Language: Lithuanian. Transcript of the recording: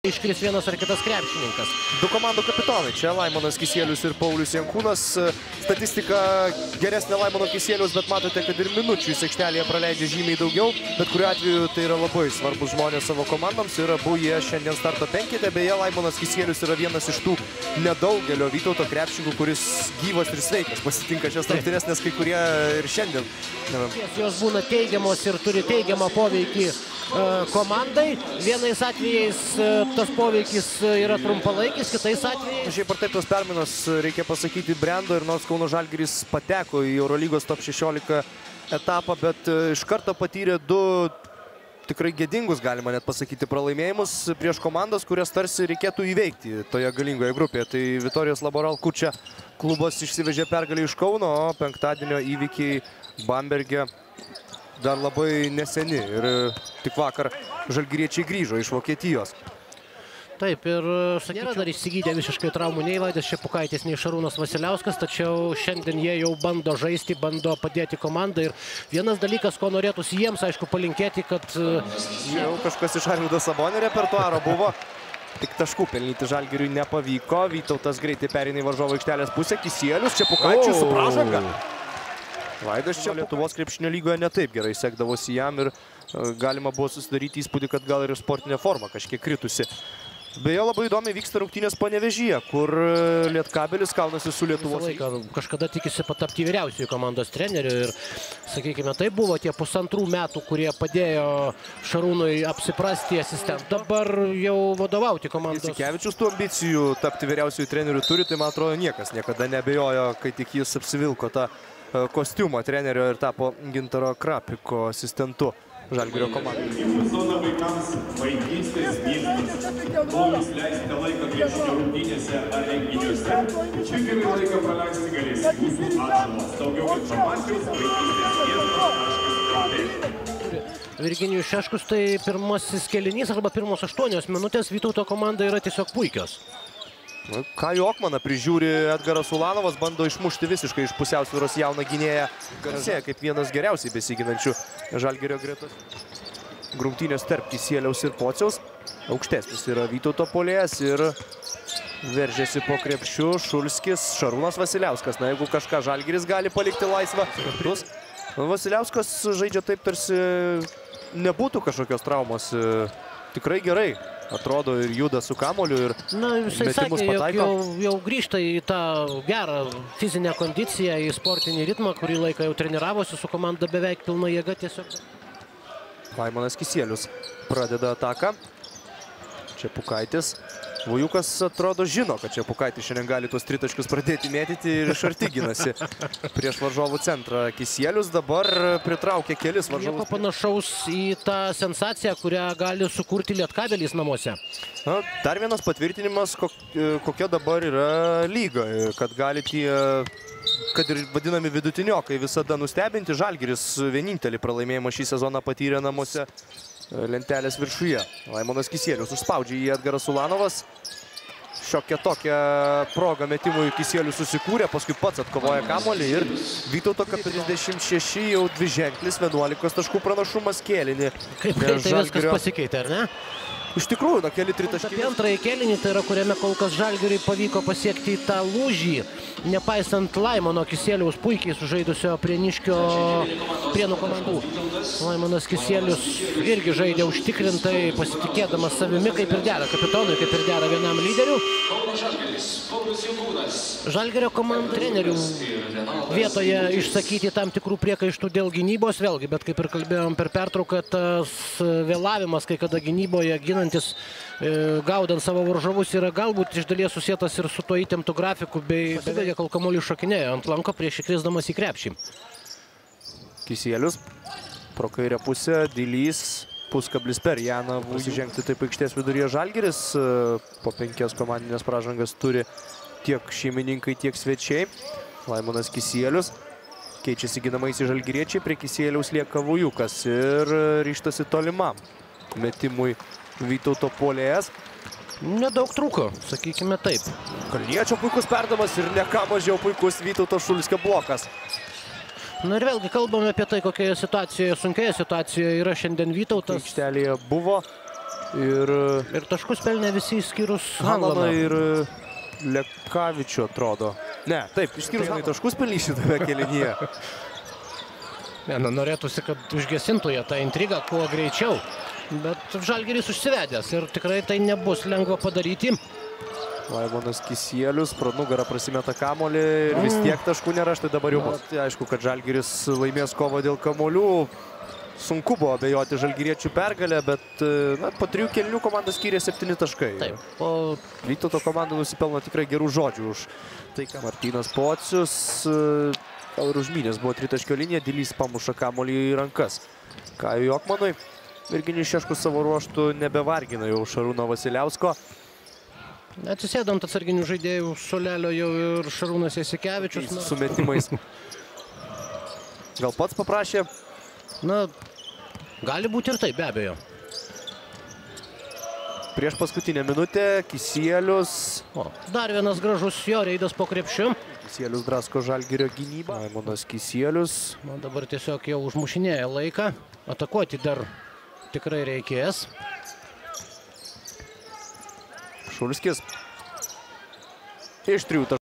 iškris vienas ar kitas krepšininkas. Du komandų kapitonai. Čia Laimonas Kisielius ir Paulius Jankūnas. Statistika geresnė Laimono Kisielius, bet matote, kad ir minučių jis aikštelėje praleidžia žymiai daugiau. Bet kuriuo atveju tai yra labai svarbus žmonės savo komandoms ir abu jie šiandien starto penkete. Beje, Laimonas Kisielius yra vienas iš tų nedaugelio Vytauto krepšininkų, kuris gyvas ir sveikas pasitinka šias rungtynes, nes kai kurie ir šiandien. Jos būna teigiamos ir turi teigiamą poveikį komandai. Vienais atvejais tas poveikis yra trumpalaikis, kitais atvejais. Šiaip ar taip tos permainos, reikia pasakyti, brendo ir nors Kauno Žalgiris pateko į Eurolygos top 16 etapą, bet iš karto patyrė du tikrai gėdingus, galima net pasakyti, pralaimėjimus prieš komandas, kurias tarsi reikėtų įveikti toje galingoje grupėje. Tai Vitorijos Laboral Kučia klubas išsivežė pergalę iš Kauno, o penktadienio įvykiai Bamberge dar labai neseni ir tik vakar žalgiriečiai grįžo iš Vokietijos. Taip, ir nėra dar išsigydę visiškai traumų nei Vaidas Šepukaitis, nei Šarūnas Vasiliauskas, tačiau šiandien jie jau bando žaisti, bando padėti komandai. Ir vienas dalykas, ko norėtųsi jiems, aišku, palinkėti, kad jau kažkas iš Arvydo Sabonio repertuaro buvo. Tik taškų pelnyti Žalgiriui nepavyko. Vytautas greitai pereina į varžovo aikštelės pusę. Kisielius, Šepukaičiui su pražanga. Vaidas čia Lietuvos krepšinio lygoje netaip gerai sekdavosi jam ir galima buvo susidaryti įspūdį, kad gal ir sportinė forma kažkiek kritusi. Beje, labai įdomiai vyksta rungtynės Panevėžyje, kur Lietkabelis kaunasi su Lietuvos. Kažkada tikisi patapti vyriausiųjų komandos treneriu ir, sakykime, tai buvo tie pusantrų metų, kurie padėjo Šarūnui apsiprasti asistentų. Dabar jau vadovauti komandos. Jasikevičius tų ambicijų tapti vyriausiųjų trenerių turi, tai man atrodo niekas niekada nebejojo, kai tik jis apsivilko tą kostiumą trenerio ir tapo Gintaro Krapiko asistentu Žalgirio komandai. Zona vaikams vaikystės miestas. Kol jūs leisite laiką krepšinio rungtynėse ar renginiuose, čia gerai laiką praleisti galės jūsų atžalos. Daugiau informacijos vaikystės. Virginijus Šeškus, tai pirmasis kėlinys arba pirmos 8 minutės Vytauto komanda yra tiesiog puikios. Kajų Okmaną prižiūri Edgaras Ulanovas, bando išmušti visiškai iš pusiausvyros jauną gynėją. Garsėja kaip vienas geriausiai besiginančių Žalgirio gretas. Grumtynės tarp Kisieliaus ir Pociaus. Aukštesnis yra Vytauto puolėjas ir veržėsi po krepšiu Šulskis, Šarūnas Vasiliauskas. Na, jeigu kažką Žalgiris gali palikti laisvą. Vasiliauskas žaidžia taip, tarsi nebūtų kažkokios traumos. Tikrai gerai atrodo ir juda su kamoliu ir metimus pataiko. Jau grįžta į tą gerą fizinę kondiciją, į sportinį ritmą, kurį laiką jau treniravosi su komanda beveik pilna jėga tiesiog. Laimonas Kisielius pradeda ataką. Čepukaitis. Vujukas atrodo žino, kad Čepukaitis šiandien gali tuos tritaškius pradėti mėtyti ir iš arti ginasi prieš varžovų centrą. Kisielius dabar pritraukia kelis varžovus. Nieko panašaus į tą sensaciją, kurią gali sukurti Lietkabelis namuose. Na, dar vienas patvirtinimas, kokia dabar yra lyga, kad gali tie, kad ir vadinami vidutiniokai visada nustebinti. Žalgiris vienintelį pralaimėjimą šį sezoną patyrė namuose lentelės viršuje. Laimonas Kisielius užspaudžia į Edgaras Ulanovas. Šiokia tokia proga metimui Kisielius susikūrė, paskui pats atkovoja kamuolį ir Vytauto 36 jau dviženklis, 11 taškų pranašumas kėlinį. Kaip greitai viskas pasikeitė, ar ne? Iš tikrųjų, na, keli tritaškiai. Apie antrąjį kėlinį, tai yra, kuriame kol kas Žalgiriui pavyko pasiekti tą lūžį, nepaisant Laimono Kisieliaus puikiai sužaidusio Prieniškio Prienų komandų. Laimonas Kisielius irgi žaidė užtikrintai, pasitikėdamas savimi, kaip ir dera kapitonui, kaip ir dera vienam lyderiu. Žalgirio komandų trenerių vietoje išsakyti tam tikrų priekaištų dėl gynybos, vėlgi, bet kaip ir kalbėjom per pertrauką, tas vėlavimas, kai kada gynyboje ginantis, gaudant savo varžovus, yra galbūt iš dalies susietas ir su tuo įtemptu grafiku, bei beveik kol kamuolį šokinėjo ant lanko prieš įkrisdamas į krepšį. Kisielius pro kairę pusę, Dilys, puskablis per Janą įžengti taip aikštės viduryje. Žalgiris po 5 komandinės pražangas turi tiek šeimininkai, tiek svečiai. Laimonas Kisielius keičiasi ginamaisiais žalgiriečiai, prie Kisieliaus lieka Vujukas ir ryžtasi tolimam metimui Vytauto puolėjas. Nedaug trūko, sakykime taip. Kalniečio puikus perdamas ir ne ką mažiau puikus Vytauto Šulskio blokas. Na ir vėlgi kalbame apie tai, kokioje situacijoje, sunkioje situacijoje yra šiandien Vytautas. Aikštelėje buvo Ir taškus pelnė visi išskyrus Halaną Halaną. ir Lekavičių atrodo. Ne, taip, išskyrus Halaną taškus pelnė šitame kėlinyje. Norėtųsi, kad užgesintų jie tą intrigą kuo greičiau. Bet Žalgiris užsivedęs ir tikrai tai nebus lengva padaryti. Laimonas Kisielius pro nugarą prasimeta kamuolį ir vis tiek taškų nėra. Štai dabar jau bus. Aišku, kad Žalgiris laimės kovą dėl kamuolių. Sunku buvo abejoti žalgiriečių pergalę, bet po 3 kėlinių komanda skyrė 7 taškai. Taip, o Vytauto komanda nusipelno tikrai gerų žodžių už tai, ką Martynas Pocius gal ir užmynės buvo tritaškio linija, Dilys pamuša kamuolį į rankas Kajui Jokmanui. Virginijus Šeškus savo ruoštų nebevargina jau Šarūno Vasiliausko. atsisėdo ant atsarginių žaidėjų suolelio jau ir Šarūnas Jasikevičius. Su metimais. Gal pats paprašė? Na, gali būti ir taip, be abejo. Prieš paskutinę minutę Kisielius. Dar vienas gražus jo reidas po krepšiu. Kisielius drasko Žalgirio gynybą. Laimonas Kisielius. Dabar tiesiog jau užmušinėja laiką. Atakuoti dar tikrai reikės. Šulskis. Iš 3 taškų.